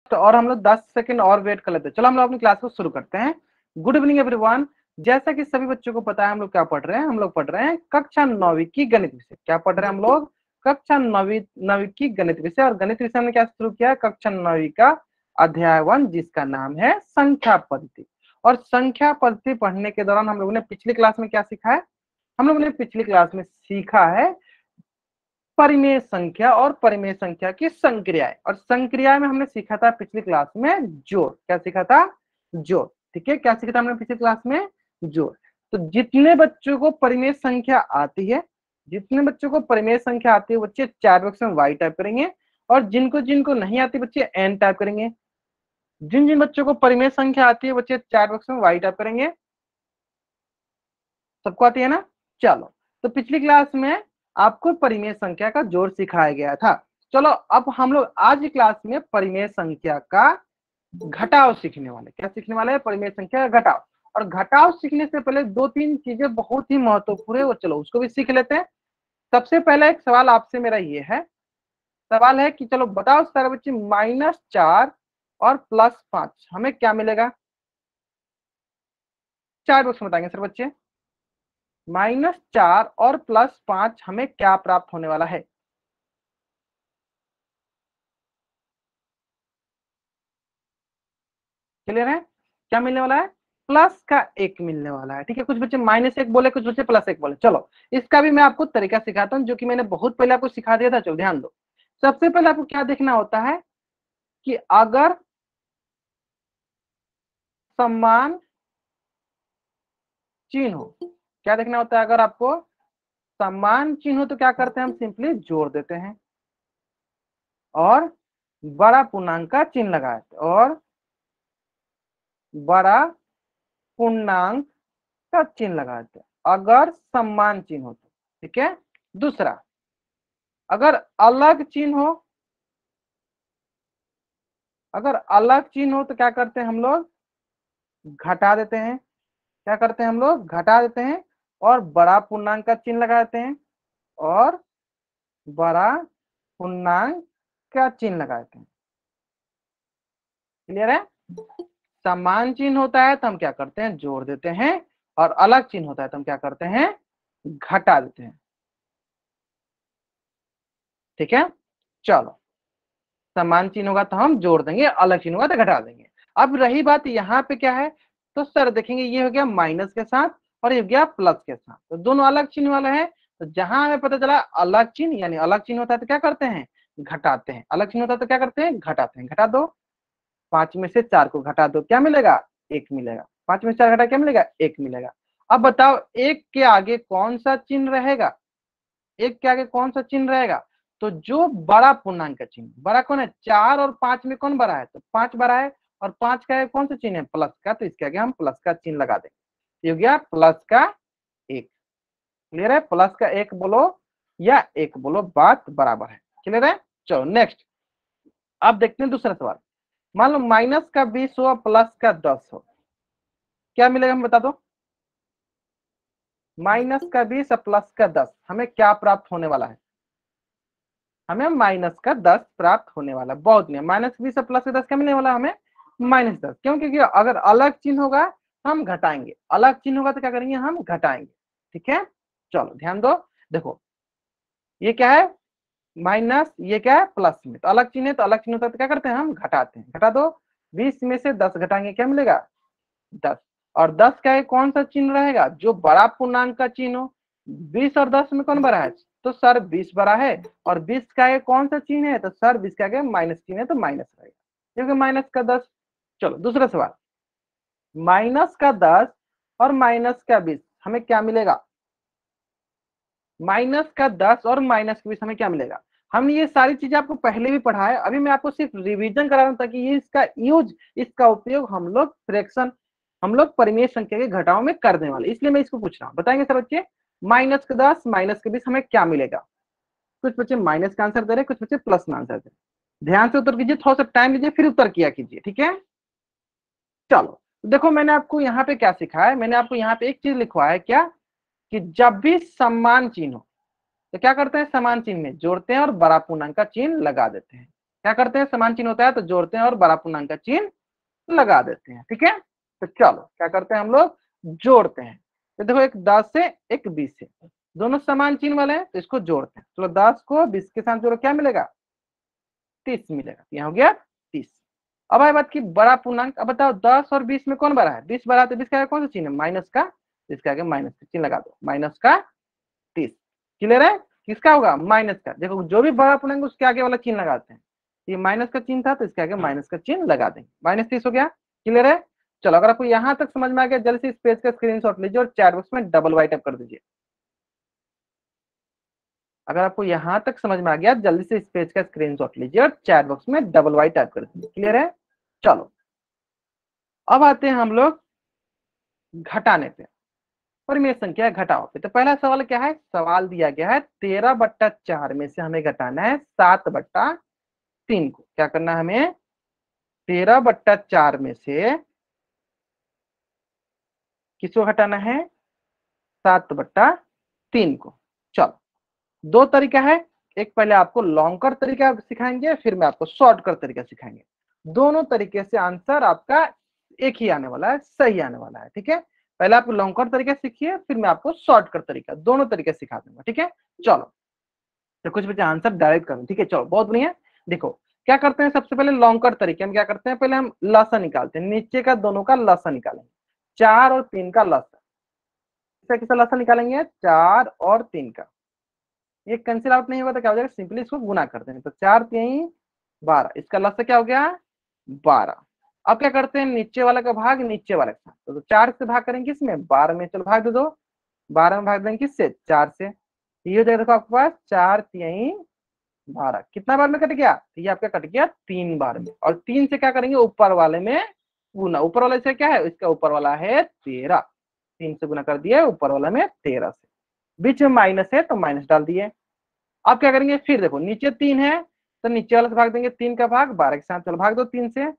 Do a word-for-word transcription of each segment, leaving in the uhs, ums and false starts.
और हम लोग दस सेकंड और वेट कर लेते हैं। चलो हम लोग अपनी क्लास को शुरू करते हैं। Good evening everyone. जैसा कि सभी बच्चों को पता है हम लोग क्या पढ़ रहे हैं, हम लोग पढ़ रहे हैं कक्षा नौवीं की गणित विषय। क्या पढ़ रहे हैं हम लोग? कक्षा नौवीं नौवीं की गणित विषय। और गणित विषय हमने क्या शुरू किया? कक्षा नौवीं का अध्याय वन, जिसका नाम है संख्या पद्धति। और संख्या पद्धति पढ़ने के दौरान हम लोगों ने पिछली क्लास में क्या सीखा है? हम लोगों ने पिछली क्लास में सीखा है परिमेय संख्या और परिमेय संख्या की संक्रियाएं। और संक्रिया में हमने सीखा था पिछली क्लास में जोड़। क्या सीखा था? जोड़। ठीक है, क्या सीखा था हमने पिछली क्लास में? जोड़। तो जितने बच्चों को परिमेय संख्या आती है, जितने बच्चों को परिमेय संख्या आती है बच्चे चार बॉक्स में वाई टाइप करेंगे, और जिनको जिनको नहीं आती बच्चे एन टाइप करेंगे। जिन जिन बच्चों को परिमेय संख्या आती है बच्चे चार बॉक्स में वाई टाइप करेंगे। सबको आती है ना? चलो, तो पिछली क्लास में आपको परिमेय संख्या का जोड़ सिखाया गया था। चलो अब हम लोग आज की क्लास में परिमेय संख्या का घटाव सीखने वाले। क्या सीखने वाले हैं? परिमेय संख्या का घटाव। और घटाव सीखने से पहले दो तीन चीजें बहुत ही महत्वपूर्ण है, वो चलो उसको भी सीख लेते हैं। सबसे पहला एक सवाल आपसे मेरा ये है, सवाल है कि चलो बताओ सारे बच्चे, माइनस चार और प्लस पांच हमें क्या मिलेगा? चार बॉक्स में बताएंगे सर बच्चे। माइनस चार और प्लस पांच हमें क्या प्राप्त होने वाला है? क्लियर है? क्या मिलने वाला है? प्लस का एक मिलने वाला है। ठीक है, कुछ बच्चे माइनस एक बोले, कुछ बच्चे प्लस एक बोले। चलो इसका भी मैं आपको तरीका सिखाता हूँ, जो कि मैंने बहुत पहले आपको सिखा दिया था। चलो ध्यान दो। सबसे पहले आपको क्या देखना होता है कि अगर समान चिन्ह हो, क्या देखना होता है? अगर आपको समान चिन्ह हो तो क्या करते हैं? हम सिंपली जोड़ देते हैं और बड़ा पूर्णांक का चिन्ह लगाते हैं, और बड़ा पूर्णांक का चिन्ह लगाते हैं अगर समान चिन्ह हो तो। ठीक है, दूसरा अगर अलग चिन्ह हो, अगर अलग चिन्ह हो तो क्या करते हैं हम लोग? घटा देते हैं। क्या करते हैं हम लोग? घटा देते हैं और बड़ा पूर्णांक का चिन्ह लगा देते हैं, और बड़ा पूर्णांक का चिन्ह लगा देते हैं। क्लियर है? समान चिन्ह होता है तो हम क्या करते हैं? जोड़ देते हैं, और अलग चिन्ह होता है तो हम क्या करते हैं? घटा देते हैं। ठीक है, चलो समान चिन्ह होगा तो हम जोड़ देंगे, अलग चिन्ह होगा तो घटा देंगे। अब रही बात यहाँ पे क्या है, तो सर देखेंगे ये हो गया माइनस के साथ और ये हो गया प्लस के साथ, तो दोनों अलग चिन्ह वाले हैं। तो जहां हमें पता चला अलग चिन्ह, यानी अलग चिन्ह होता है तो क्या करते हैं? घटाते हैं। अलग चिन्ह होता है तो क्या करते हैं? घटाते हैं। घटा दो, पांच में से चार को घटा दो, क्या मिलेगा? एक मिलेगा। पांच में से चार घटा क्या मिलेगा? एक मिलेगा। अब बताओ एक के आगे कौन सा चिन्ह रहेगा? एक के आगे कौन सा चिन्ह रहेगा? तो जो बड़ा पूर्णांक का चिन्ह, बड़ा कौन है? चार और पांच में कौन बड़ा है? तो पांच बड़ा है, और पांच का आगे कौन सा चिन्ह है? प्लस का, तो इसके आगे हम प्लस का चिन्ह लगा देंगे। ये हो गया प्लस का एक। क्लियर है? प्लस का एक बोलो या एक बोलो, बात बराबर है। क्लियर है? चलो नेक्स्ट, अब देखते हैं दूसरा सवाल। मान लो माइनस का बीस हो, प्लस का दस हो, क्या मिलेगा? हम बता दो। माइनस का बीस और प्लस का दस हमें क्या प्राप्त होने वाला है? हमें माइनस का दस प्राप्त होने वाला। बहुत नहीं, माइनस बीस और प्लस का दस क्या मिलने वाला हमें? माइनस दस। क्यों? क्योंकि अगर अलग चिन्ह होगा हम घटाएंगे, अलग चिन्ह होगा तो क्या करेंगे? हम घटाएंगे। ठीक है, चलो ध्यान दो। देखो ये क्या है? माइनस, ये क्या है? प्लस में। तो अलग चिन्ह है तो अलग चिन्ह होता है तो क्या करते हैं? हम घटाते हैं। घटा दो, बीस में से दस घटाएंगे, क्या मिलेगा? दस। और दस का एक कौन सा चिन्ह रहेगा? जो बड़ा पूर्णांक का चिन्ह हो। बीस और दस में कौन बड़ा है? तो सर बीस बड़ा है। और बीस का आगे कौन सा चिन्ह है? तो सर बीस का आगे माइनस चिन्ह है तो माइनस रहेगा, क्योंकि माइनस का दस। चलो दूसरा सवाल, माइनस का दस और माइनस का बीस हमें क्या मिलेगा? माइनस का दस और माइनस का बीस हमें क्या मिलेगा? हमने ये सारी चीजें आपको पहले भी पढ़ा है, अभी मैं आपको सिर्फ रिवीजन करा रहा हूं ताकि ये इसका यूज, इसका उपयोग हम लोग फ्रैक्शन, हम लोग परिमेय संख्या के घटाव में करने वाले, इसलिए मैं इसको पूछ रहा हूँ। बताएंगे सर बच्चे, माइनस का दस माइनस के बीस हमें क्या मिलेगा? कुछ बच्चे माइनस का आंसर दे रहे, कुछ बच्चे प्लस में आंसर दे रहे। ध्यान से उत्तर कीजिए, थोड़ा सा टाइम लीजिए, फिर उत्तर किया कीजिए। ठीक है, चलो देखो मैंने आपको यहाँ पे क्या सिखाया है। मैंने आपको यहाँ पे एक चीज लिखवाया है, क्या? कि जब भी समान चिन्ह हो तो क्या करते हैं? समान चिन्ह में जोड़ते हैं और बड़ा पूर्णांक का चिन्ह लगा देते हैं। क्या करते हैं, समान चिन्ह होता है तो जोड़ते हैं और बड़ा पूर्णांक का चिन्ह लगा देते हैं। ठीक है, तो चलो क्या करते हैं हम लोग, जोड़ते हैं। तो देखो एक दस है एक बीस है, दोनों समान चिन्ह वाले हैं तो इसको जोड़ते हैं। चलो दस को बीस के साथ जोड़ो, क्या मिलेगा, तीस मिलेगा। यहाँ हो गया तीस। अब आए बात की बड़ा पूर्णांक। अब बताओ दस और बीस में कौन बड़ा है, बीस बड़ा है तो बीस का कौन सा चिन्ह है, माइनस का, इसके आगे माइनस का चिन्ह लगा दो, माइनस का तीस। क्लियर है, किसका होगा, माइनस का। देखो जो भी बड़ा पूर्णांक उसके आगे वाला चिन्ह लगाते हैं, ये माइनस का चिन्ह था तो इसके आगे माइनस का चिन्ह लगा देंगे, माइनस तीस हो गया। क्लियर है, चलो अगर आपको यहाँ तक समझ में आ गया जल्दी से इस पेज का स्क्रीनशॉट लीजिए और चैट बॉक्स में डबल वाई टाइप कर दीजिए। अगर आपको यहाँ तक समझ में आ गया जल्दी से इस पेज का स्क्रीनशॉट लीजिए और चैट बॉक्स में डबल वाई टाइप कर दीजिए। क्लियर है, चलो अब आते हैं हम लोग घटाने पे, परिमेय संख्या घटाओ पे। तो पहला सवाल क्या है, सवाल दिया गया है तेरह बट्टा चार में से हमें घटाना है सात बट्टा तीन को। क्या करना है हमें, तेरह बट्टा चार में से किसको घटाना है, सात बट्टा तीन को। चलो दो तरीका है, एक पहले आपको लॉन्ग कट तरीका सिखाएंगे, फिर मैं आपको शॉर्ट कट तरीका सिखाएंगे। दोनों तरीके से आंसर आपका एक ही आने वाला है, सही आने वाला है। ठीक है, पहले आप लॉन्ग कट तरीका सीखिए, फिर मैं आपको शॉर्ट कट तरीका, दोनों तरीके सिखा दूंगा। ठीक है, चलो तो कुछ बच्चे आंसर डायरेक्ट करें। ठीक है, चलो बहुत बढ़िया। देखो क्या करते हैं, सबसे पहले लॉन्ग कट तरीके हम क्या करते हैं, पहले हम लसा निकालते हैं, नीचे का दोनों का लसा निकालेंगे, चार और तीन का लसा। इसका किसका लसा निकालेंगे, चार और तीन का। ये कैंसिल आउट नहीं होगा तो क्या हो जाएगा, सिंपली इसको गुना कर देंगे, तो चार तीन बारह, इसका लसा क्या हो गया, बारह। अब क्या करते हैं, नीचे वाला का भाग नीचे वाले का, तो चार से भाग करेंगे किसमें, बारह में। चलो भाग दे दो, बारह में भाग देंगे किससे, चार से। ये हो जाएगा देखो आपके पास चार तीन बारह, कितना बार में कट गया, ये आपका कट गया तीन बार में। और तीन से क्या करेंगे, ऊपर वाले में गुना, ऊपर वाले से क्या है, इसका ऊपर वाला है तेरह, तीन से गुना कर दिया ऊपर वाला में तेरह से, बीच में माइनस है तो माइनस डाल दिए। अब क्या करेंगे, फिर देखो नीचे तीन है तो नीचे वाला से भाग देंगे, तीन का भाग बारह के साथ, चलो भाग दो तीन से,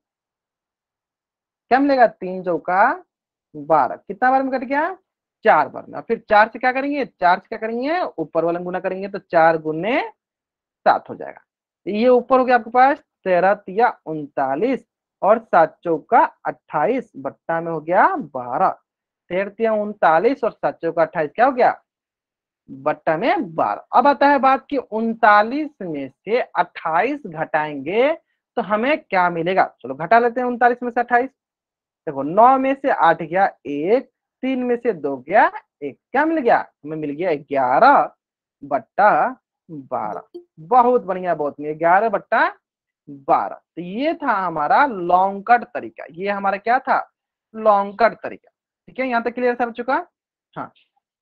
क्या मिलेगा, तीन चौका बारह, कितना बार में कट गया, चार बार में। फिर चार से क्या करेंगे, चार से क्या करेंगे, ऊपर वाला गुना करेंगे तो चार गुने सात हो जाएगा। ये ऊपर हो गया आपके पास तेरह तिया उनतालीस और सात चौका अट्ठाईस, बट्टा में हो गया बारह। तेरह तिया उनतालीस और सात चौका अट्ठाईस क्या हो गया, बट्टा में बारह। अब आता है बात कि उनतालीस में से अट्ठाईस घटाएंगे तो हमें क्या मिलेगा, चलो घटा लेते हैं उनतालीस में से अट्ठाईस। देखो नौ में से आठ गया एक, तीन में से दो गया एक, क्या मिल गया, हमें मिल गया ग्यारह बट्टा बारह। बहुत बढ़िया, बहुत बढ़िया, ग्यारह बट्टा बारह। तो ये था हमारा लॉन्ग कट तरीका, ये हमारा क्या था, लॉन्ग कट तरीका। ठीक है, यहाँ तक क्लियर समझ चुका, हाँ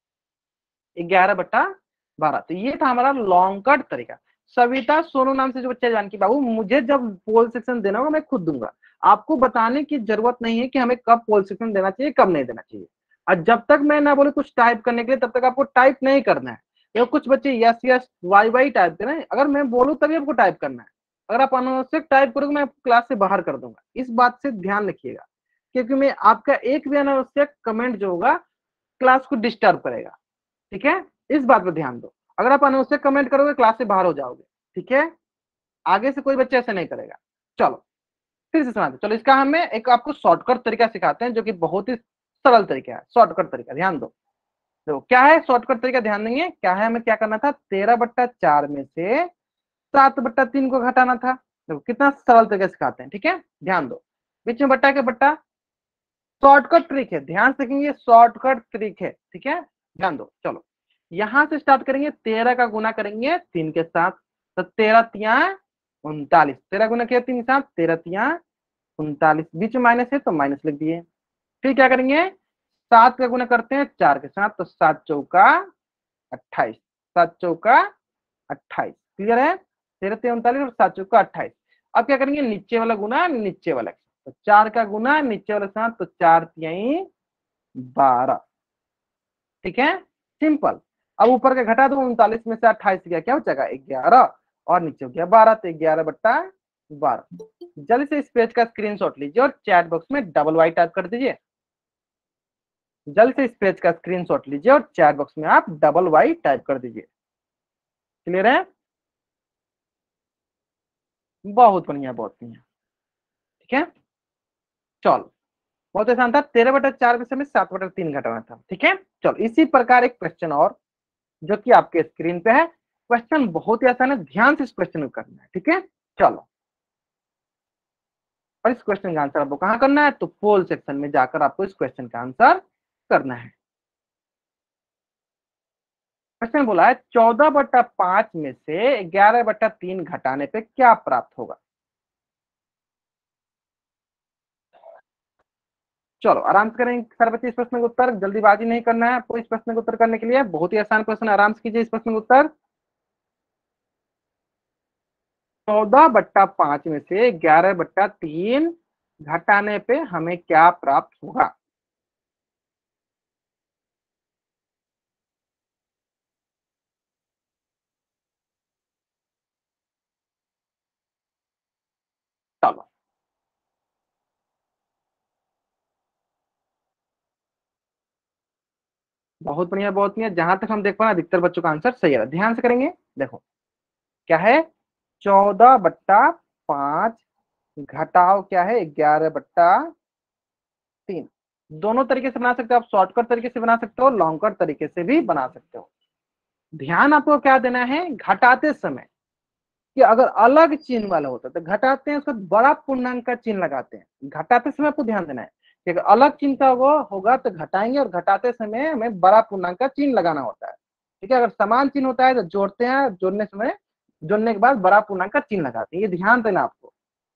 ग्यारह बट्टा बारह। तो ये था हमारा लॉन्ग कट तरीका। सविता सोनू नाम से जो बच्चा जानकी बाबू, मुझे जब पोल सेक्शन देना होगा मैं खुद दूंगा, आपको बताने की जरूरत नहीं है कि हमें कब पोल सेक्शन देना चाहिए कब नहीं देना चाहिए। और जब तक मैं ना बोले कुछ टाइप करने के लिए तब तक आपको टाइप नहीं करना है। तो कुछ बच्चे yes yes Y Y type कर रहे हैं, अगर मैं बोलूं तभी आपको टाइप करना है। अगर आप अनावश्यक टाइप करोगे मैं आपको क्लास से बाहर कर दूंगा, इस बात से ध्यान रखिएगा, क्योंकि मैं आपका एक भी अनावश्यक कमेंट जो होगा क्लास को डिस्टर्ब करेगा। ठीक है, इस बात पर ध्यान दो, अगर आप अनावश्यक कमेंट करोगे क्लास से बाहर हो जाओगे। ठीक है, आगे से कोई बच्चा ऐसा नहीं करेगा। चलो फिर से सुनाते, चलो इसका हमें एक आपको शॉर्टकट तरीका सिखाते हैं जो कि बहुत ही सरल तरीका है। शॉर्टकट तरीका ध्यान दो, देखो क्या है शॉर्टकट तरीका, ध्यान देंगे क्या है, हमें क्या करना था, तेरह बट्टा चार में से सात बट्टा तीन को घटाना था। देखो कितना सरल तरीका सिखाते हैं। ठीक है, ध्यान दो, बीच में बट्टा के बट्टा, शॉर्टकट ट्रिक है, ध्यान से देखेंगे, शॉर्टकट ट्रिक है। ठीक है, ध्यान दो, चलो यहां से स्टार्ट करेंगे, तेरह का गुना करेंगे तीन के साथ, तो तेरह तिया उनतालीस, तेरह गुना किया तीन के साथ, तेरह तिया उनतालीस, बीच में माइनस है तो माइनस लिख दिए। फिर क्या करेंगे, सात का गुना करते हैं चार के साथ, तो सात चौका अट्ठाईस, सात चौका अट्ठाईस। क्लियर है, तेरह तिया उनतालीस और सात चौका अट्ठाईस। अब क्या करेंगे, नीचे वाला गुना नीचे वाला, तो चार का गुना नीचे वाले साथ, तो चार तिहाई बारह। ठीक है, सिंपल। अब ऊपर का घटा दो, उनतालीस में से अट्ठाईस गया क्या हो जाएगा, ग्यारह, और नीचे हो गया बारह, तो ग्यारह बट्टा बारह। जल्दी से इस पेज का स्क्रीनशॉट लीजिए और चैट बॉक्स में डबल वाई टाइप कर दीजिए। जल्दी से इस पेज का स्क्रीनशॉट लीजिए और चैट बॉक्स में आप डबल वाई टाइप कर दीजिए। क्लियर है, बहुत बढ़िया, बहुत बढ़िया। ठीक है, चलो बहुत आसान था। तेरह बटा चार में सात बटा तीन घटाना था। ठीक है, चलो इसी प्रकार एक क्वेश्चन और जो कि आपके स्क्रीन पे है। क्वेश्चन बहुत ही आसान है, ध्यान से इस क्वेश्चन को करना है। ठीक है, चलो। और इस क्वेश्चन का आंसर आपको कहां करना है, तो पोल सेक्शन में जाकर आपको इस क्वेश्चन का आंसर करना है। क्वेश्चन बोला है चौदह बट्टा पांच में से ग्यारह बट्टा तीन घटाने पे क्या प्राप्त होगा। चलो आराम से करेंगे सारे बच्चे इस प्रश्न का उत्तर, जल्दीबाजी नहीं करना है आपको इस प्रश्न का उत्तर करने के लिए। बहुत ही आसान प्रश्न, आराम से कीजिए इस प्रश्न का उत्तर। चौदह बट्टा पांच में से ग्यारह बट्टा तीन घटाने पे हमें क्या प्राप्त होगा। चलो बहुत बढ़िया, बहुत बढ़िया। जहां तक हम देख पा रहे हैं अधिकतर बच्चों का आंसर सही है, ध्यान से करेंगे। देखो क्या है, चौदह बट्टा पांच घटाओ क्या है ग्यारह बट्टा तीन। दोनों तरीके से बना सकते हो आप, शॉर्टकट तरीके से बना सकते हो, लॉन्ग कट तरीके से भी बना सकते हो। ध्यान आपको क्या देना है, घटाते समय कि अगर अलग चिन्ह वाला होता तो घटाते हैं उसको बड़ा पूर्णांक का चिन्ह लगाते हैं। घटाते समय आपको ध्यान देना है कि अगर अलग चिन्ह का वो होगा तो घटाएंगे, और घटाते समय हमें बड़ा पूर्णांक का चिन्ह लगाना होता है। ठीक है, अगर समान चिन्ह होता है तो जोड़ते हैं, जोड़ने समय जोड़ने के बाद बड़ा पूर्णांक का चिन्ह लगाते हैं। ये ध्यान देना आपको।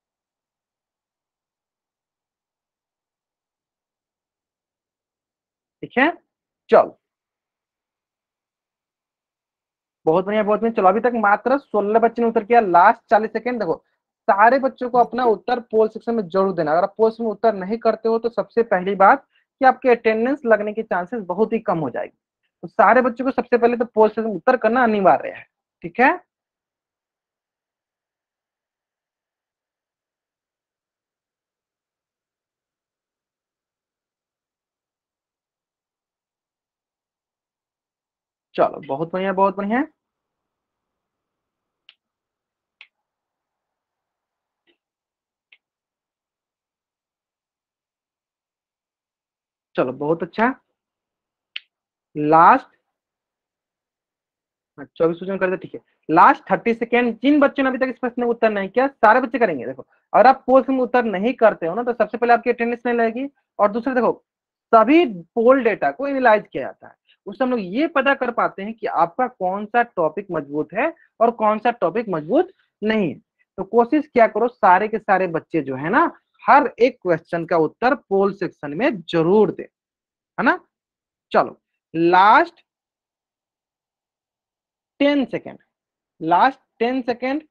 ठीक है, चलो बहुत बढ़िया, बहुत बढ़िया। चलो अभी तक मात्र सोलह बच्चे ने उत्तर किया। लास्ट चालीस सेकंड देखो, सारे बच्चों को अपना उत्तर पोल सेक्शन में जरूर देना। अगर आप पोल सेक्शन में उत्तर नहीं करते हो तो सबसे पहली बात कि आपके अटेंडेंस लगने की चांसेस बहुत ही कम हो जाएगी। तो सारे बच्चों को सबसे पहले तो पोल सेक्शन में उत्तर करना अनिवार्य है। ठीक है, चलो बहुत बढ़िया, बहुत बढ़िया। चलो बहुत अच्छा। लास्ट चौबीस सूचना कर दे। ठीक है, लास्ट थर्टी सेकेंड। जिन बच्चों ने अभी तक इस प्रश्न का उत्तर नहीं किया सारे बच्चे करेंगे। देखो अगर आप पोल में उत्तर नहीं करते हो ना तो सबसे पहले आपकी अटेंडेंस नहीं लगेगी, और दूसरे देखो सभी पोल डेटा को एनालाइज किया जाता है। उससे हम लोग ये पता कर पाते हैं कि आपका कौन सा टॉपिक मजबूत है और कौन सा टॉपिक मजबूत नहीं है। तो कोशिश क्या करो सारे के सारे बच्चे जो है ना हर एक क्वेश्चन का उत्तर पोल सेक्शन में जरूर दे, है ना। चलो last ten second, last ten second,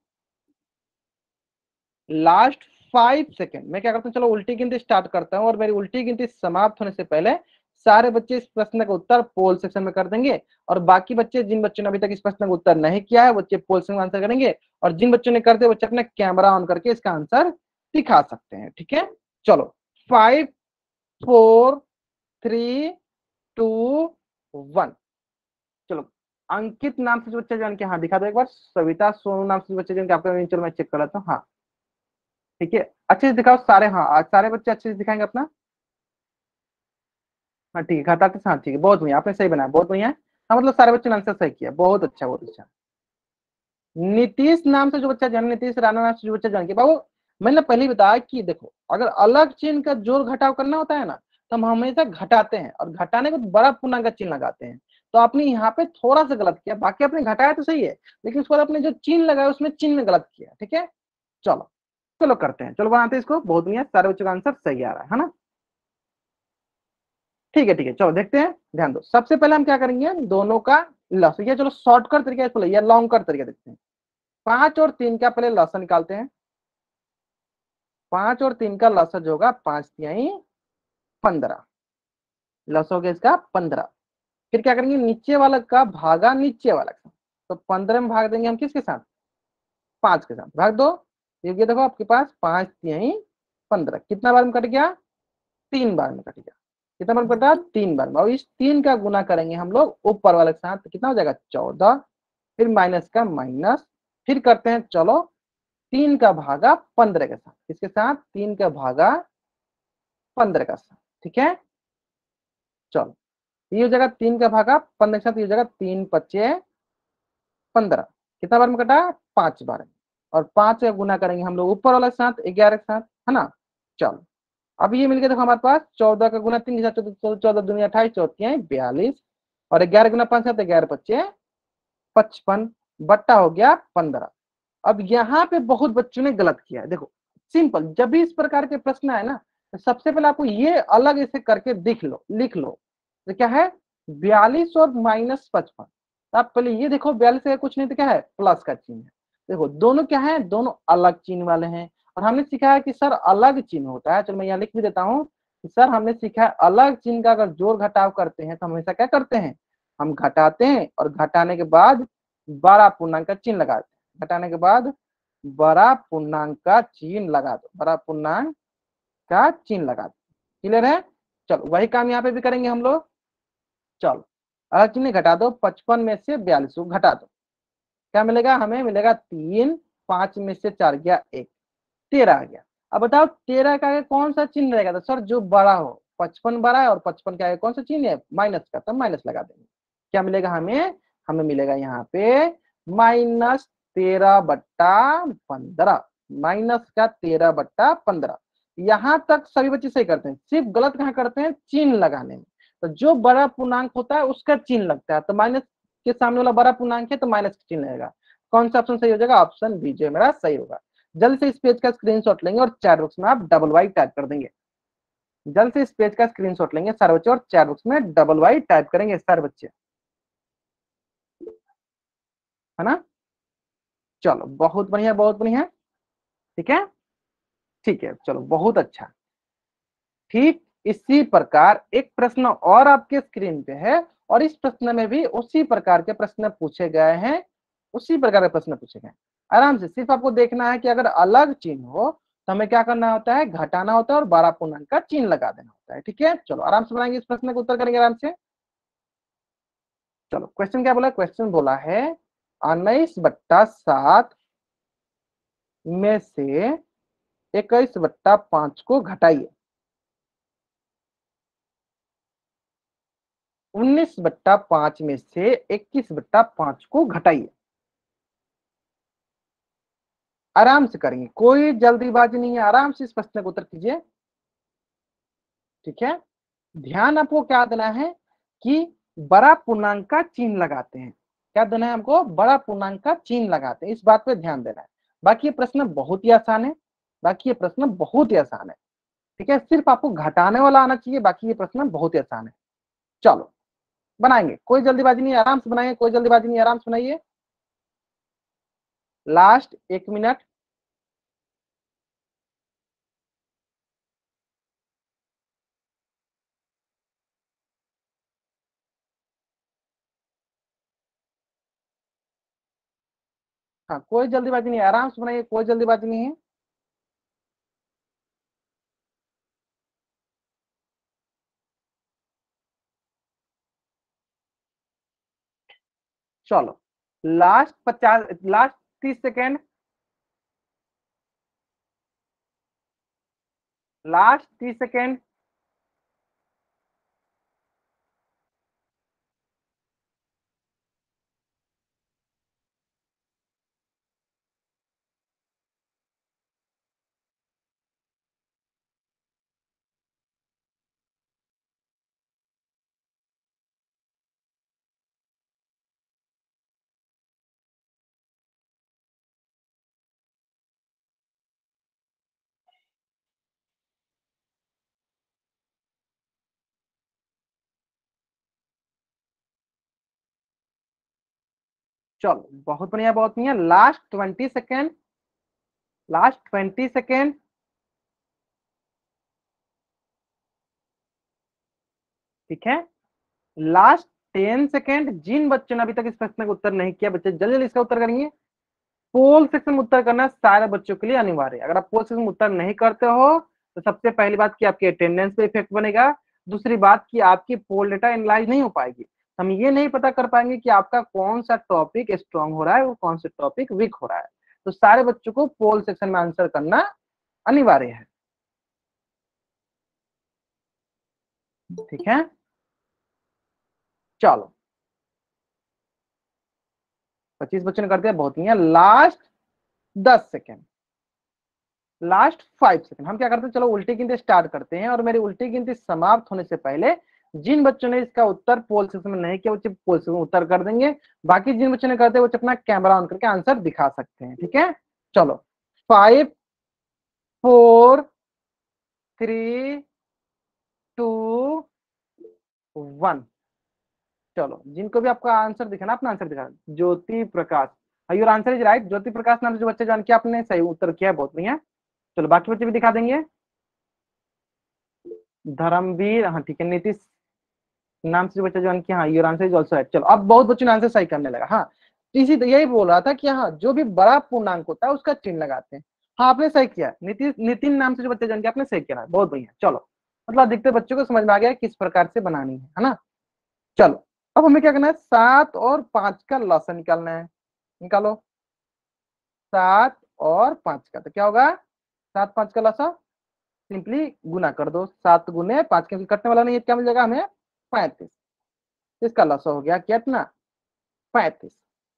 last five second. मैं क्या करता हूँ, चलो उल्टी गिनती स्टार्ट करता हूँ, और मेरी उल्टी गिनती समाप्त होने से पहले सारे बच्चे इस प्रश्न का उत्तर पोल सेक्शन में कर देंगे, और बाकी बच्चे जिन बच्चों ने अभी तक इस प्रश्न का उत्तर नहीं किया है बच्चे पोल सेक्शन में आंसर करेंगे, और जिन बच्चों ने कर दिया बच्चे अपना कैमरा ऑन करके इसका आंसर दिखा सकते हैं। ठीक है, चलो five, four, three, two, one. चलो अंकित नाम से जो बच्चा जान के, हाँ दिखा दो एक बार। सविता सोनू नाम से जो बच्चे जान के आपका, चलो मैं चेक कर लेता हूँ। हाँ ठीक है, अच्छे से दिखाओ सारे। हाँ आज सारे बच्चे अच्छे से दिखाएंगे अपना। हाँ ठीक है, घटाते हाँ ठीक है, बहुत बढ़िया, आपने सही बनाया, बहुत बढ़िया। हाँ मतलब सारे बच्चों ने आंसर सही किया, बहुत अच्छा, बहुत अच्छा। नीतीश नाम से जो बच्चा जान, नीतीश राणा नाम से जो बच्चा जान के बाबू, मैंने पहले ही बताया कि देखो अगर अलग चिन्ह का जोड़ घटाव करना होता है ना तो हम हमेशा घटाते हैं, और घटाने को बड़ा पूर्णांक का चिन्ह लगाते हैं। तो आपने यहाँ पे थोड़ा सा गलत किया, बाकी आपने घटाया तो सही है, लेकिन उसके बाद आपने जो चिन्ह लगाया उसमें चिन्ह में गलत किया। ठीक है, चलो चलो करते हैं, चलो बनाते हैं इसको। बहुत बढ़िया, सारे बच्चों का आंसर सही आ रहा है ना। ठीक है ठीक है, चलो देखते हैं। ध्यान दो, सबसे पहले हम क्या करेंगे, दोनों का लस, ये चलो शॉर्टकट तरीका इसको या लॉन्ग कट तरीका देखते हैं। पांच और तीन का पहले लसा निकालते हैं। पांच और तीन का लसा जो होगा पांच तिहाई पंद्रह, लस हो गया इसका पंद्रह। फिर क्या करेंगे, नीचे वाला का भागा नीचे वाला का, तो पंद्रह में भाग देंगे हम किसके साथ, पांच के साथ भाग दो। ये देखो आपके पास पांच तिहाई पंद्रह कितना बार में कट गया, तीन बार में कट गया। कितना बार कटा, तीन बार में। और इस तीन का गुना करेंगे हम लोग ऊपर वाले के साथ, तो कितना हो जाएगा चौदह। फिर माइनस का माइनस, फिर करते हैं चलो तीन का भागा पंद्रह के साथ, किसके साथ, तीन का भागा पंद्रह का साथ, ठीक है। चलो ये हो जाएगा तीन का भागा पंद्रह के साथ, ये हो जाएगा तीन पच्चे पंद्रह, कितना बार में कटा, पांच बार। और पांच का गुना करेंगे हम लोग ऊपर वाला के साथ, ग्यारह के साथ, है ना। चलो अब ये मिल गया, देखो हमारे पास चौदह का गुना तीन के साथ, चौदह चौदह दुनिया अट्ठाईस, चौथी बयालीस, और ग्यारह गुना पांच साथ, ग्यारह पच्चे पचपन, बट्टा हो गया पंद्रह। अब यहाँ पे बहुत बच्चों ने गलत किया है, देखो सिंपल, जब भी इस प्रकार के प्रश्न आए ना, तो सबसे पहले आपको ये अलग इसे करके दिख लो, लिख लो, तो क्या है, बयालीस और माइनस पचपन। तो आप पहले ये देखो, बयालीस का कुछ नहीं तो क्या है, प्लस का चिन्ह है। देखो दोनों क्या है, दोनों अलग चिन्ह वाले हैं। और हमने सीखा है कि सर अलग चिन्ह होता है, चलो मैं यहाँ लिख भी देता हूँ कि सर हमने सीखा है अलग चिन्ह का अगर जोड़ घटाव करते हैं तो हमेशा क्या करते हैं, हम घटाते हैं और घटाने के बाद बड़ा पूर्णांक का चिन्ह लगाते हैं, घटाने के बाद बड़ा पूर्णांक का चिन्ह लगा दो, बड़ा पूर्णांक का चिन्ह लगा दो, क्लियर है। चलो वही काम यहाँ पे भी करेंगे हम लोग। चलो अलग चिन्ह घटा दो, पचपन में से बयालीस को घटा दो, क्या मिलेगा, हमें मिलेगा तीन, पांच में से चार गया एक, तेरह आ गया। अब बताओ तेरह का आगे कौन सा चिन्ह रहेगा, तो सर जो बड़ा हो, पचपन बड़ा है और पचपन के आगे कौन सा चिन्ह है, माइनस का, तब माइनस लगा देंगे। क्या मिलेगा हमें, हमें मिलेगा यहाँ पे माइनस तेरह बट्टा पंद्रह, माइनस का तेरह बट्टा पंद्रह। यहां तक सभी बच्चे सही करते हैं, सिर्फ गलत कहाँ करते हैं, चिन्ह लगाने में। तो जो बड़ा पूर्णांक होता है उसका चिन्ह लगता है, तो माइनस के सामने वाला बड़ा पूर्णांक है तो माइनस का चिन्ह लगेगा। कौन सा ऑप्शन सही हो जाएगा, ऑप्शन बी जो मेरा सही होगा। जल्द से इस पेज का स्क्रीनशॉट लेंगे और चैट बॉक्स में आप डबल वाई टाइप कर देंगे। जल्द से इस पेज का स्क्रीनशॉट लेंगे सारे बच्चे और चैट बॉक्स में डबल वाई टाइप करेंगे सारे बच्चे, है ना। चलो बहुत बढ़िया, बहुत बढ़िया, ठीक है, ठीक है, चलो बहुत अच्छा। ठीक इसी प्रकार एक प्रश्न और आपके स्क्रीन पे है, और इस प्रश्न में भी उसी प्रकार के प्रश्न पूछे गए हैं, उसी प्रकार के प्रश्न पूछे गए। आराम से सिर्फ आपको देखना है कि अगर अलग चिन्ह हो तो हमें क्या करना होता है, घटाना होता है और बारह पूर्णांक का चिन्ह लगा देना होता है, ठीक है। चलो आराम से बनाएंगे, इस प्रश्न का उत्तर करेंगे आराम से। चलो क्वेश्चन क्या बोला, क्वेश्चन बोला है उन्नीस बट्टा सात में से इक्कीस बट्टा पांच को घटाइए। उन्नीस बट्टा पांच में से इक्कीस बट्टा पांच को घटाइए। आराम से करेंगे, कोई जल्दीबाजी नहीं है, आराम से इस प्रश्न का उत्तर कीजिए, ठीक है। ध्यान आपको क्या देना है कि बड़ा पूर्णांक का चिन्ह लगाते हैं, क्या देना है हमको, बड़ा पूर्णांक का चिन्ह लगाते हैं, इस बात पे ध्यान देना है। बाकी ये प्रश्न बहुत ही आसान है, बाकी ये प्रश्न बहुत ही आसान है, ठीक है। सिर्फ आपको घटाने वाला आना चाहिए, बाकी ये प्रश्न बहुत ही आसान है। चलो बनाएंगे, कोई जल्दीबाजी नहीं, आराम से बनाएंगे, कोई जल्दीबाजी नहीं, आराम से बनाइए। लास्ट एक मिनट, हाँ कोई जल्दीबाजी नहीं है, आराम से बनाइए, कोई जल्दीबाजी नहीं है। चलो लास्ट पचास, लास्ट तीस सेकेंड, लास्ट तीस सेकेंड। चलो बहुत बढ़िया, बहुत बढ़िया, last twenty second, last twenty second. ठीक है, लास्ट टेन सेकेंड। जिन बच्चों ने अभी तक इस प्रश्न का उत्तर नहीं किया, बच्चे जल्दी जल्दी इसका उत्तर करेंगे। पोल सेक्शन में उत्तर करना सारे बच्चों के लिए अनिवार्य है। अगर आप पोल सेक्शन में उत्तर नहीं करते हो तो सबसे पहली बात की आपकी अटेंडेंस पे इफेक्ट बनेगा, दूसरी बात की आपकी पोल डेटा एनालाइज नहीं हो पाएगी, हम ये नहीं पता कर पाएंगे कि आपका कौन सा टॉपिक स्ट्रांग हो रहा है और कौन सा टॉपिक वीक हो रहा है। तो सारे बच्चों को पोल सेक्शन में आंसर करना अनिवार्य है। ठीक है, चलो पच्चीस बच्चों ने कर दिया, बहुत ही है। लास्ट दस सेकेंड, लास्ट फाइव सेकेंड हम क्या करते हैं, चलो उल्टी गिनती स्टार्ट करते हैं, और मेरी उल्टी गिनती समाप्त होने से पहले जिन बच्चों ने इसका उत्तर पोल सेक्शन में नहीं किया वो पोल सेक्शन में उत्तर कर देंगे, बाकी जिन बच्चों ने करते हैं वो अपना कैमरा ऑन करके आंसर दिखा सकते हैं। ठीक है, चलो five four three two one. चलो जिनको भी आपका आंसर दिखाना अपना आंसर दिखा। Jyoti Prakash, your answer is right. Jyoti Prakash नाम से जो बच्चे जान के आपने सही उत्तर किया है, बहुत बढ़िया। चलो बाकी बच्चे भी दिखा देंगे। धर्मवीर, हाँ ठीक है। नीतीश नाम से जो बच्चा ज्वाइन किया, हाँ your answer is also right. चलो अब बहुत बच्चों ने आंसर सही करने लगा। हाँ इसी तो यही बोल रहा था कि हाँ जो भी बड़ा पूर्णांक होता है उसका चिन्ह लगाते हैं। हाँ आपने सही किया। नीतीश, नितिन नाम से जो बच्चा ज्वाइन किया आपने सही किया, बहुत बढ़िया। चलो मतलब अधिकतर बच्चों को समझ में आ गया किस प्रकार से बनानी है, है ना। चलो अब हमें क्या करना है, सात और पांच का लॉस निकालना है। निकालो सात और पांच का, तो क्या होगा, सात पांच का लॉस सिंपली गुना कर दो। सात गुने पांच के कटने वाला नहीं है, क्या मिल जाएगा हमें, पैंतीस। इसका लॉस हो गया कितना, पैंतीस।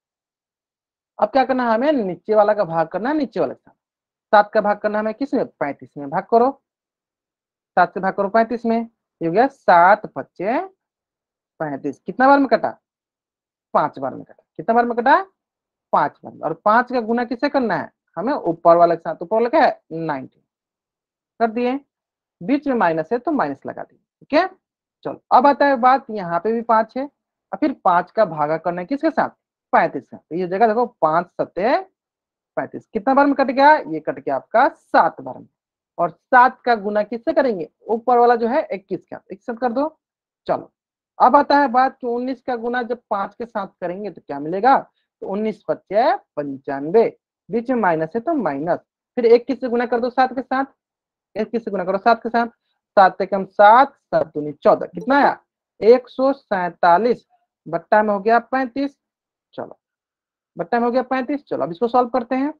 अब क्या करना है, हमें नीचे वाला का भाग करना है नीचे वाले के साथ। सात का भाग करना है हमें किस में, पैंतीस में। भाग करो, सात से भाग करो पैंतीस में, ये हो गया सात पच्चे पैंतीस। कितना बार में कटा, पांच बार में कटा। कितना बार में कटा, पांच बार में। और पांच का गुना किससे करना है, हमें ऊपर वाले के साथ। ऊपर वाला क्या है, नाइनटीन। कर दिए, बीच में माइनस है तो माइनस लगा दिए। ठीक है, चलो अब आता है बात, यहाँ पे भी पांच है और फिर पांच का भागा करना है किसके साथ, पैंतीस का। तो ये जगह देखो, पांच सत्ते पैंतीस। कितना बार में कट गया, ये कट गया आपका सात बार में। और सात का गुना किससे करेंगे, ऊपर वाला जो है इक्कीस का, एक साथ कर दो। चलो अब आता है बात कि उन्नीस का गुना जब पांच के साथ करेंगे तो क्या मिलेगा, तो उन्नीस पच्चे पंचानवे, बीच में माइनस है तो माइनस। फिर एक किससे गुना कर दो, सात के साथ। एक किससे गुना करो, सात के साथ। सात से कम सात, सात दूनी चौदह, कितना आया, एक सौ सैतालीस। बट्टा में हो गया पैंतीस। चलो बट्टा में हो गया पैंतीस। चलो अब इसको सॉल्व करते हैं।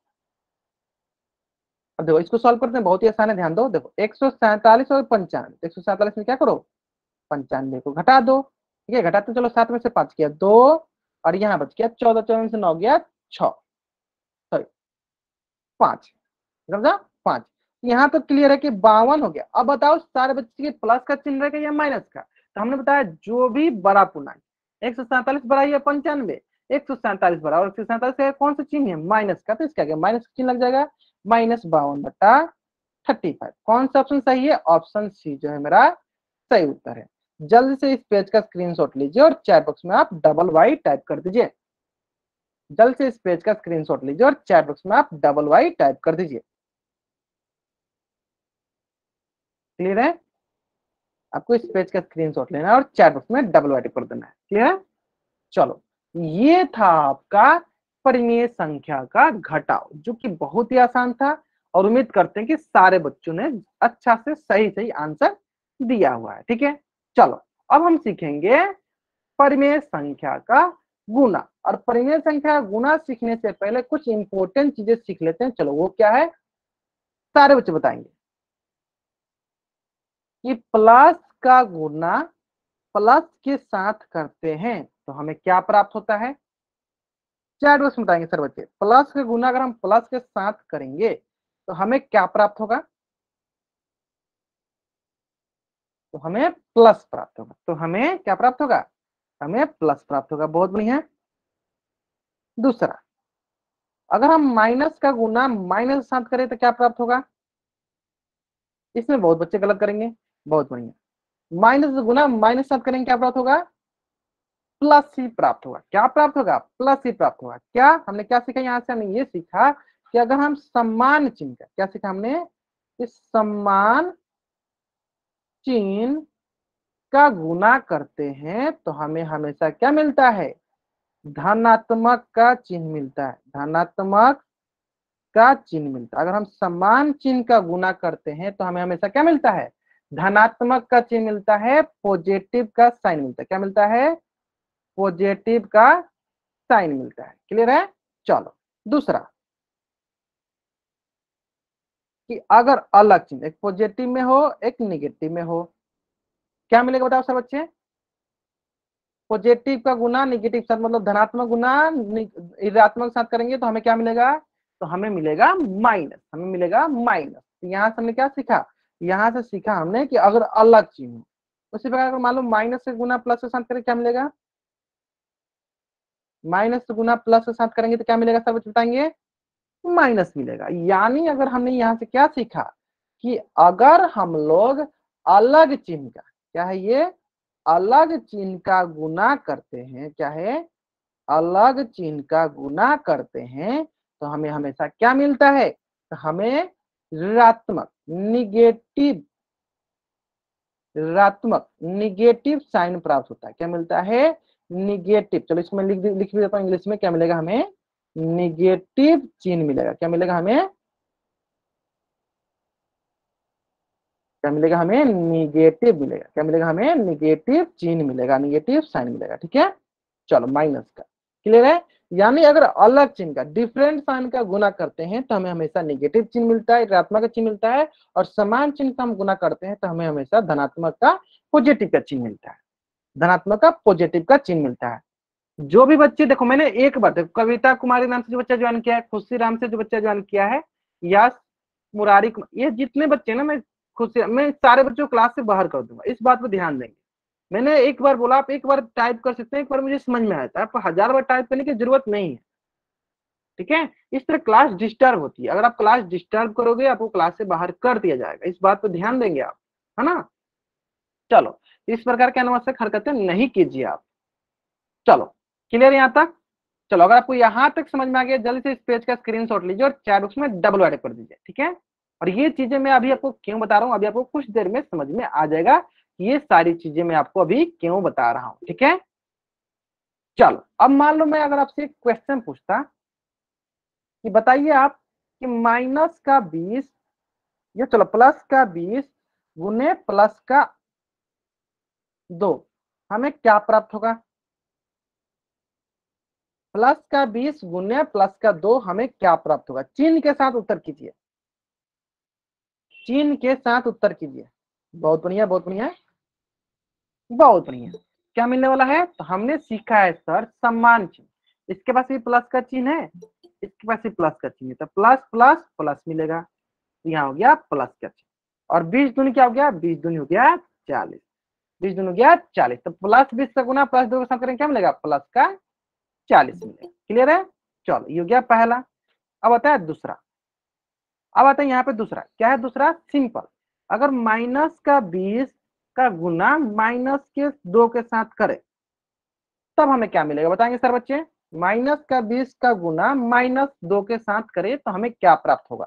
अब देखो इसको सॉल्व करते हैं, बहुत ही आसान है, ध्यान दो। देखो एक सौ सैतालीस और पंचानवे, एक सौ सैतालीस में क्या करो, पंचानवे को घटा दो। ठीक है, घटाते चलो, सात में से पांच किया दो, और यहाँ बच गया चौदह। चौदह में से नौ गया छ, सॉरी पांच, समझा, पांच। यहाँ तो क्लियर है कि बावन हो गया। अब बताओ सारे बच्चे के प्लस का चिन्ह रहेगा या माइनस का। तो हमने बताया जो भी बड़ा पूर्णांक, एक सौ सैंतालीस बड़ा या पंचानवे, एक सौ सैंतालीस बड़ा, और एक सौ सैंतालीस का कौन सा चिन्ह है, माइनस का। तो इसका क्या, माइनस का चिन्ह लग जाएगा, माइनस बावन बट्टा थर्टी फाइव। कौन सा ऑप्शन सही है, ऑप्शन सी जो है मेरा सही उत्तर है। जल्दी से इस पेज का स्क्रीनशॉट लीजिए और चैट बॉक्स में आप डबल वाई टाइप कर दीजिए। जल्द से इस पेज का स्क्रीनशॉट लीजिए और चैट बॉक्स में आप डबल वाई टाइप कर दीजिए। क्लियर है, आपको इस पेज का स्क्रीनशॉट लेना है और चैट बॉक्स में डबल वाई टाइप कर देना है। क्लियर है, चलो ये था आपका परिमेय संख्या का घटाव, जो कि बहुत ही आसान था, और उम्मीद करते हैं कि सारे बच्चों ने अच्छा से सही सही आंसर दिया हुआ है। ठीक है, चलो अब हम सीखेंगे परिमेय संख्या का गुना। और परिमेय संख्या गुना सीखने से पहले कुछ इंपॉर्टेंट चीजें सीख लेते हैं। चलो वो क्या है, सारे बच्चे बताएंगे कि प्लस का गुना प्लस के साथ करते हैं तो हमें क्या प्राप्त होता है। चैट बॉक्स में बताएंगे सर बच्चे, प्लस का गुना अगर हम प्लस के साथ करेंगे तो हमें क्या प्राप्त होगा, तो हमें प्लस प्राप्त होगा। तो हमें क्या प्राप्त होगा, हमें प्लस प्राप्त होगा, बहुत बढ़िया। दूसरा, अगर हम माइनस का गुना माइनस के साथ करें तो क्या प्राप्त होगा, इसमें बहुत बच्चे गलत करेंगे, बहुत बढ़िया। माइनस गुना माइनस के साथ करेंगे क्या प्राप्त होगा, प्लस ही प्राप्त होगा। क्या प्राप्त होगा, प्लस ही प्राप्त होगा। क्या हमने क्या सीखा, यहाँ से हमने ये सीखा कि अगर हम समान चिन्ह का, क्या सीखा हमने, इस समान चिन्ह का गुना करते हैं तो हमें हमेशा क्या मिलता है, धनात्मक का चिन्ह मिलता है। धनात्मक का चिन्ह मिलता है। अगर हम समान चिन्ह का गुना करते हैं तो हमें हमेशा क्या मिलता है, धनात्मक का चिन्ह मिलता है, पॉजिटिव का साइन मिलता है। क्या मिलता है, पॉजिटिव का साइन मिलता है। क्लियर है, चलो दूसरा, कि अगर अलग चिन्ह, एक पॉजिटिव में हो एक निगेटिव में हो, क्या मिलेगा बताओ सब बच्चे? पॉजिटिव का गुना निगेटिव के साथ, मतलब धनात्मक गुना ऋणात्मक के साथ करेंगे तो हमें क्या मिलेगा? तो हमें मिलेगा माइनस, हमें मिलेगा माइनस। तो यहाँ से हमने क्या सीखा? यहाँ से सीखा हमने कि अगर अलग चिन्ह, उसी प्रकार अगर मान लो माइनस से गुना प्लस के साथ करें क्या मिलेगा? माइनस से गुना प्लस के साथ करेंगे तो क्या मिलेगा सब बताएंगे? माइनस मिलेगा। यानी अगर हमने यहाँ से क्या सीखा कि अगर हम लोग अलग चिन्ह का, क्या है ये, अलग चिन्ह का गुना करते हैं, क्या है, अलग चिन्ह का गुना करते हैं तो हमें हमेशा क्या मिलता है? तो हमें ऋणात्मक निगेटिव ऋणात्मक निगेटिव साइन प्राप्त होता है। क्या मिलता है? निगेटिव। चलो इसमें लिख लिख भी देता हूं इंग्लिश में, क्या मिलेगा हमें? निगेटिव चिन्ह मिलेगा। क्या मिलेगा हमें? क्या मिलेगा हमें? निगेटिव मिलेगा। क्या मिलेगा हमें? निगेटिव चिन्ह मिलेगा, निगेटिव साइन मिलेगा। ठीक है, चलो माइनस का क्लियर है। यानी अगर अलग चिन्ह का, डिफरेंट साइन का गुना करते हैं तो हमें हमेशा निगेटिव चिन्ह मिलता है, ऋणात्मक चिन्ह मिलता है, और समान चिन्ह का हम गुना करते हैं तो हमें हमेशा धनात्मक का पॉजिटिव का चिन्ह मिलता है, धनात्मक का पॉजिटिव का चिन्ह मिलता है। जो भी बच्चे, देखो मैंने एक बार, देखो कविता कुमारी नाम से जो बच्चा ज्वाइन किया है, खुशी राम से जो बच्चा ज्वाइन किया है, या मुरारी कुमार, ये जितने बच्चे ना, मैं खुशी, मैं सारे बच्चों को क्लास से बाहर कर दूंगा, इस बात पर ध्यान देंगे। मैंने एक बार बोला, आप एक बार टाइप कर सकते हैं, एक बार मुझे समझ में आया था, आपको हजार बार टाइप करने की जरूरत नहीं है। ठीक है, इस तरह क्लास डिस्टर्ब होती है, अगर आप क्लास डिस्टर्ब करोगे आपको क्लास से बाहर कर दिया जाएगा, इस बात पर ध्यान देंगे आप, है ना। चलो, इस प्रकार के अनावश्यक हरकतें नहीं कीजिए आप। चलो क्लियर यहाँ तक? चलो, अगर आपको यहाँ तक समझ में आ गया, जल्दी से इस पेज का स्क्रीनशॉट लीजिए और चैट बॉक्स में डबल ऐड कर दीजिए। ठीक है, और ये चीजें मैं अभी आपको क्यों बता रहा हूँ, अभी आपको कुछ देर में समझ में आ जाएगा कि ये सारी चीजें मैं आपको अभी क्यों बता रहा हूँ। ठीक है, चलो अब मान लो मैं अगर आपसे एक क्वेश्चन पूछता कि बताइए आप कि माइनस का बीस, या चलो प्लस का बीस गुने प्लस का दो, हमें क्या प्राप्त होगा? प्लस का बीस गुने प्लस का दो, हमें क्या प्राप्त होगा? चिन्ह के साथ उत्तर कीजिए, चिन्ह के साथ उत्तर कीजिए। बहुत बढ़िया, बहुत बढ़िया, बहुत बढ़िया। क्या मिलने वाला है? तो हमने सीखा है सर समान चिन्ह, इसके पास भी प्लस का चिन्ह है, इसके पास भी प्लस का चिन्ह है, तो प्लस प्लस प्लस मिलेगा, यहाँ हो गया प्लस का चिन्ह। और बीस दूनी क्या हो गया? बीस दूनी हो गया चालीस, बीस दूनी हो गया चालीस, तो प्लस बीस का गुना प्लस दो के साथ करेंगे क्या मिलेगा? प्लस का चालीस मिलेगा। क्लियर है? चलो ये हो गया पहला। अब आता है दूसरा, अब आता है यहाँ पे दूसरा, क्या है दूसरा? सिंपल, अगर माइनस का बीस का गुना माइनस के दो के साथ करें तब हमें क्या मिलेगा बताएंगे सर बच्चे? माइनस का बीस का गुना माइनस दो के साथ करें तो हमें क्या प्राप्त होगा?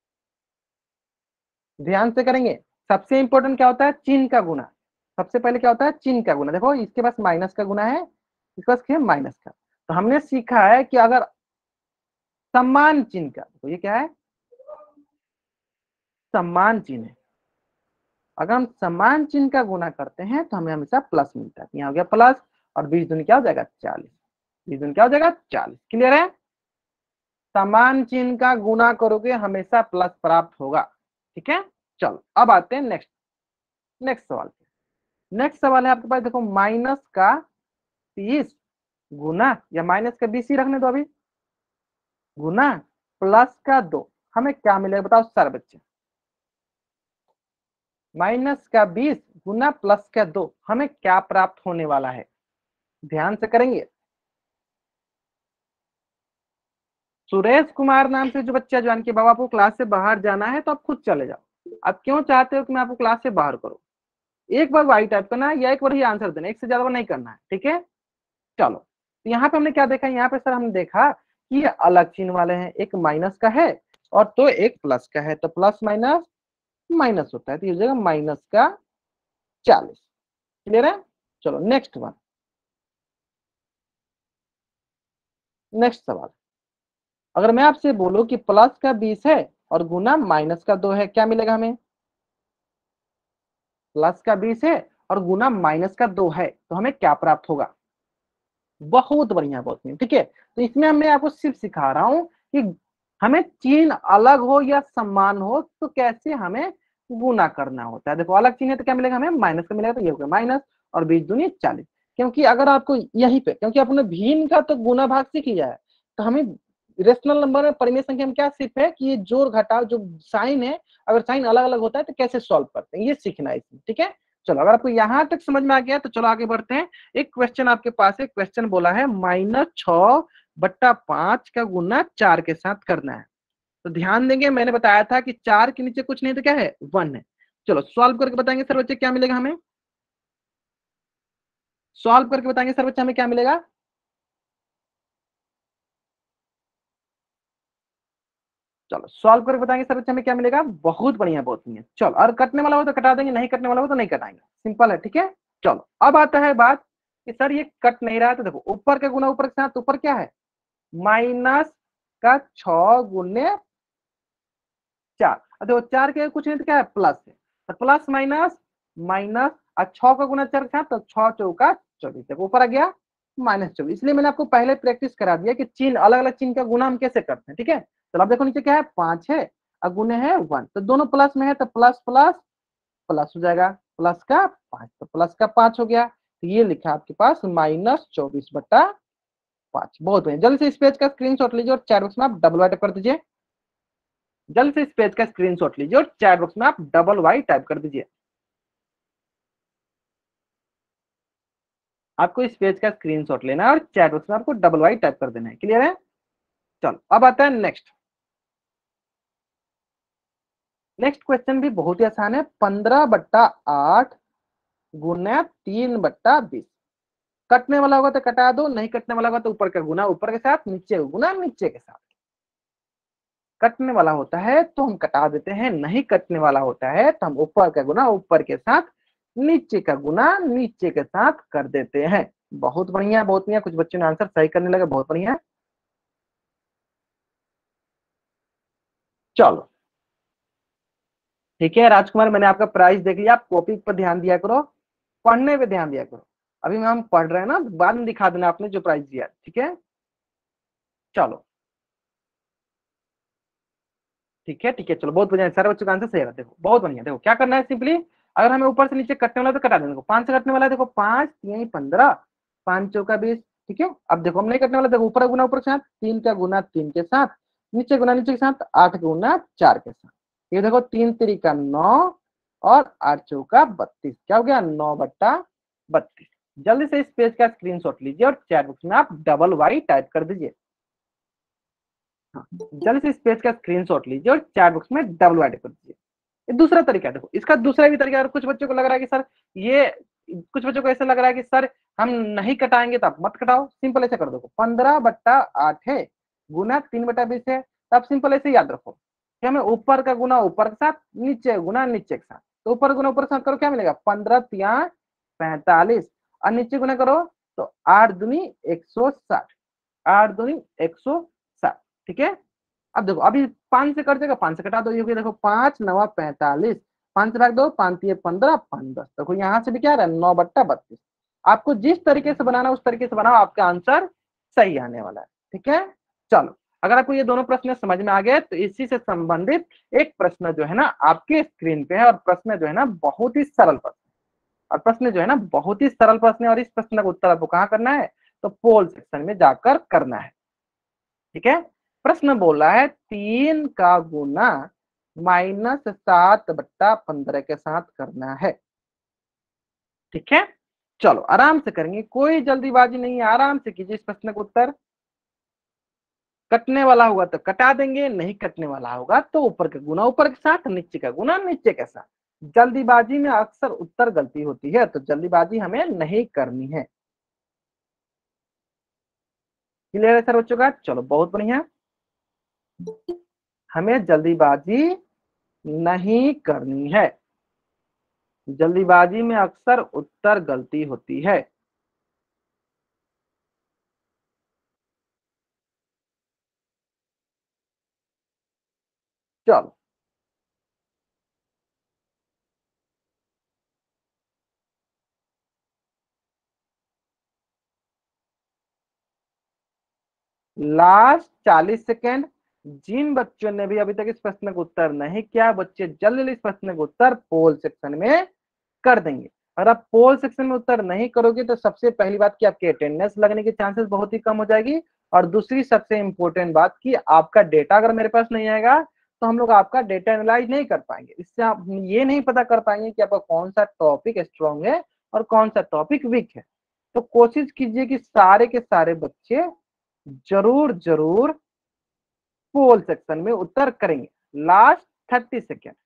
ध्यान से करेंगे। सबसे इंपॉर्टेंट क्या होता है? चिन्ह का गुना। सबसे पहले क्या होता है? चिन्ह का गुना। देखो इसके पास माइनस का गुना है, इसके पास क्या है? माइनस का। तो हमने सीखा है कि अगर समान चिन्ह का, तो ये क्या है? समान चिन्ह है, अगर हम समान चिन्ह का गुना करते हैं तो हमें हमेशा प्लस मिलता है। यहाँ हो गया प्लस, और बीस दूनी क्या हो जाएगा? चालीस, बीस दूनी क्या हो जाएगा? चालीस। क्लियर है? समान चिन्ह का गुना करोगे हमेशा प्लस प्राप्त होगा। ठीक है, चलो अब आते हैं नेक्स्ट नेक्स्ट सवाल पे। नेक्स्ट सवाल है आपके पास, देखो माइनस का तीस गुना, या माइनस का बीस ही रखने दो अभी, गुना प्लस का दो, हमें क्या मिलेगा बताओ सारे बच्चे? माइनस का बीस गुना प्लस का दो, हमें क्या प्राप्त होने वाला है? ध्यान से करेंगे। सुरेश कुमार नाम से जो बच्चा ज्वाइन किया, बाबा आपको क्लास से बाहर जाना है तो आप खुद चले जाओ। आप क्यों चाहते हो कि मैं आपको क्लास से बाहर करूं? एक बार वाई टाइप करना है या एक बार ही आंसर देना, एक से ज्यादा बार नहीं करना है। ठीक है, चलो तो यहाँ पे हमने क्या देखा? यहाँ पे सर हमने देखा कि ये अलग चिन्ह वाले हैं, एक माइनस का है और तो एक प्लस का है, तो प्लस माइनस माइनस होता है, तो ये हो जाएगा माइनस का चालीस। क्लियर है? चलो नेक्स्ट वन, नेक्स्ट सवाल, अगर मैं आपसे बोलूं कि प्लस का बीस है और गुना माइनस का दो है, क्या मिलेगा हमें? प्लस का बीस है और गुना माइनस का दो है तो हमें क्या प्राप्त होगा? बहुत बढ़िया, बहुत बढ़िया। ठीक है, तो इसमें मैं आपको सिर्फ सिखा रहा हूं कि हमें चिन्ह अलग हो या समान हो तो कैसे हमें गुना करना होता है। देखो अलग चिन्ह है तो क्या मिलेगा, हमें माइनस का मिलेगा, तो ये हो गया माइनस और बीस दूनी चालीस। क्योंकि अगर आपको यहीं पे, क्योंकि आपने भिन्न का तो गुना भाग सीख लिया है, तो हमें रेशनल नंबर में परिमेय संख्या में क्या सिर्फ है कि ये जोड़ घटाव जो साइन है, अगर साइन अलग अलग होता है तो कैसे सॉल्व करते हैं, ये सीखना है इसमें। ठीक है, चलो अगर आपको यहाँ तक समझ में आ गया तो चलो आगे बढ़ते हैं। एक क्वेश्चन आपके पास है, क्वेश्चन बोला है माइनस छ बट्टा पांच का गुना चार के साथ करना है। तो ध्यान देंगे, मैंने बताया था कि चार के नीचे कुछ नहीं तो क्या है, वन है। चलो सॉल्व करके बताएंगे सर बच्चे क्या मिलेगा हमें, सॉल्व करके बताएंगे सर बच्चे हमें क्या मिलेगा। चलो सॉल्व करके बताएंगे सर बच्चे हमें क्या मिलेगा, बहुत बढ़िया बहुत बढ़िया। चलो और कटने वाला हो तो कटा देंगे, नहीं कटने वाला हो तो नहीं कटाएंगे, सिंपल है। ठीक है, चलो अब आता है बात कि सर ये कट नहीं रहा है, तो देखो ऊपर का गुना ऊपर के साथ, ऊपर क्या है माइनस का छ गुने चार, और देखो चार के कुछ नहीं तो क्या है प्लस है, तो प्लस माइनस माइनस और छह का गुना चार के साथ, तो छह चौका चौबीस, देखो ऊपर आ गया माइनस चौबीस। इसलिए मैंने आपको पहले प्रैक्टिस करा दिया कि चिन्ह अलग अलग चिन्ह का गुना हम कैसे करते हैं। ठीक है, चलो अब देखो नीचे क्या है, पांच है और गुने है वन, तो दोनों प्लस में है तो प्लस प्लस प्लस हो जाएगा, प्लस का पांच तो प्लस का पांच हो गया। तो ये लिखा आपके पास माइनस चौबीस बट्टा पांच। बहुत बढ़िया, जल्दी से इस पेज का स्क्रीनशॉट लीजिए और चैट बॉक्स में आप डबल वाई टाइप कर दीजिए। जल्द से इस पेज का स्क्रीनशॉट लीजिए और चैट बॉक्स में आप डबल वाई टाइप कर दीजिए। आपको इस पेज का स्क्रीनशॉट लेना है और चैट बॉक्स में आपको डबल वाई टाइप कर देना है। क्लियर है, चलो अब आता है नेक्स्ट। नेक्स्ट क्वेश्चन भी बहुत ही आसान है, पंद्रह बट्टा आठ गुना तीन बट्टा बीस। कटने वाला होगा तो कटा दो, नहीं कटने वाला होगा तो ऊपर का गुना ऊपर के साथ, नीचे का गुना नीचे के साथ। कटने वाला होता है तो हम कटा देते हैं, नहीं कटने वाला होता है तो हम ऊपर का गुना ऊपर के साथ, नीचे का गुना नीचे के साथ कर देते हैं। बहुत बढ़िया बहुत बढ़िया, कुछ बच्चों ने आंसर सही करने लगे, बहुत बढ़िया। चलो ठीक है राजकुमार, मैंने आपका प्राइस देख लिया, आप कॉपी पर ध्यान दिया करो, पढ़ने पे ध्यान दिया करो। अभी हम पढ़ रहे हैं ना, बाद में दिखा देना आपने जो प्राइस दिया। ठीक है, चलो ठीक है ठीक है, चलो बहुत बढ़िया, सारे बच्चों का आंसर सही है। देखो बहुत बढ़िया, देखो क्या करना है सिंपली, अगर हमें ऊपर से नीचे कटने वाला है तो कटा देना। देखो पांच से कटने वाला है, देखो पांच तीन पंद्रह, पांच चौका बीस। ठीक है, अब देखो हम नहीं कटने वाला, देखो ऊपर गुना ऊपर के साथ, तीन का गुना तीन के साथ, नीचे गुना नीचे के साथ, आठ गुना चार के साथ। ये देखो तीन तरीका नौ और आठ चौका बत्तीस, क्या हो गया नौ बट्टा बत्तीस। जल्दी से इस पेज का स्क्रीनशॉट लीजिए और चैट बॉक्स में आप डबल वाई टाइप कर दीजिए। हाँ, जल्दी से इस पेज का स्क्रीनशॉट लीजिए और चैट बॉक्स में डबल वाई टाइप कर दीजिए। ये दूसरा तरीका देखो, इसका दूसरा भी तरीका, कुछ बच्चों को लग रहा है कि सर ये, कुछ बच्चों को ऐसा लग रहा है कि सर हम नहीं कटाएंगे तो आप मत कटाओ, सिंपल ऐसे कर दो, पंद्रह बट्टा आठ है गुना तीन बट्टा बीस है, तो आप सिंपल ऐसे याद रखो कि हमें ऊपर का गुना ऊपर के साथ, नीचे गुना नीचे के साथ, तो ऊपर गुना ऊपर के साथ करो क्या मिलेगा पंद्रह तिया पैंतालीस, और नीचे गुना करो तो आठ दुनी एक सौ साठ, आठ दुनी एक सौ साठ। ठीक है, अब देखो अभी पांच से कट जाएगा, पांच से कटा दो, ये हो गया देखो पांच नवा पैंतालीस, पांच से भाग दो, पांच ये पंद्रह, पांच दस, देखो यहाँ से भी क्या रहा है नौ बट्टा बत्तीस। आपको जिस तरीके से बनाना उस तरीके से बनाओ, आपका आंसर सही आने वाला है। ठीक है, चलो अगर आपको ये दोनों प्रश्न समझ में आ गए तो इसी से संबंधित एक प्रश्न जो है ना आपके स्क्रीन पे है, और प्रश्न जो है ना बहुत ही सरल प्रश्न, और प्रश्न जो है ना बहुत ही सरल प्रश्न है, और इस प्रश्न का उत्तर आपको कहाँ करना है, तो पोल सेक्शन में जाकर करना है। ठीक है, प्रश्न बोला है तीन का गुना माइनस सात बट्टा पंद्रह के साथ करना है। ठीक है, चलो आराम से करेंगे, कोई जल्दीबाजी नहीं है, आराम से कीजिए इस प्रश्न का उत्तर। कटने वाला होगा तो कटा देंगे, नहीं कटने वाला होगा तो ऊपर का गुना ऊपर के साथ, नीचे का गुना नीचे के साथ। जल्दीबाजी में अक्सर उत्तर गलती होती है, तो जल्दीबाजी हमें नहीं करनी है। क्लियर है सर बच्चों का, चलो बहुत बढ़िया, हमें जल्दीबाजी नहीं करनी है, जल्दीबाजी में अक्सर उत्तर गलती होती है। चलो लास्ट चालीस सेकेंड, जिन बच्चों ने भी अभी तक इस प्रश्न का उत्तर नहीं किया, बच्चे जल्दी जल्दी इस प्रश्न का उत्तर पोल सेक्शन में कर देंगे। अगर आप पोल सेक्शन में उत्तर नहीं करोगे तो सबसे पहली बात कि आपकी अटेंडेंस लगने की चांसेस बहुत ही कम हो जाएगी, और दूसरी सबसे इंपॉर्टेंट बात कि आपका डेटा अगर मेरे पास नहीं आएगा तो हम लोग आपका डेटा एनालाइज नहीं कर पाएंगे। इससे आप ये नहीं पता कर पाएंगे कि आपका कौन सा टॉपिक स्ट्रॉन्ग है और कौन सा टॉपिक वीक है। तो कोशिश कीजिए कि सारे के सारे बच्चे जरूर जरूर पोल सेक्शन में उत्तर करेंगे। Last thirty second,